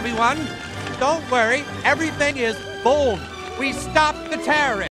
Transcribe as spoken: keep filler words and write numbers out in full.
everyone. Don't worry, everything is bold. We stopped the terrorists.